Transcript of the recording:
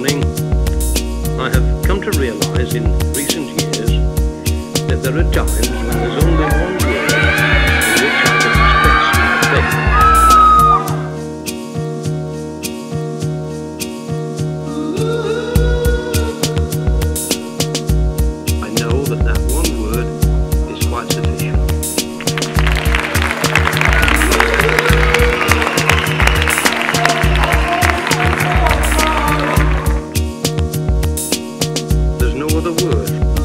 morning, I have come to realise in recent years that there are times when there's only one word in which I can express my faith. I know that that one word is quite sufficient. There's no other word